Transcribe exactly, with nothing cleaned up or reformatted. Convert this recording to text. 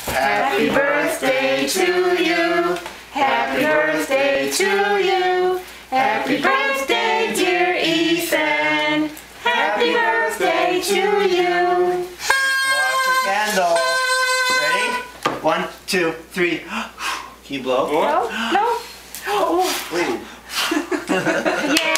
Happy birthday to you. Happy birthday to you. Happy birthday, dear Ethan. Happy birthday to you. Watch the candle. Ready? One, two, three. Can you blow? No, no. Oh. Ooh. Yeah.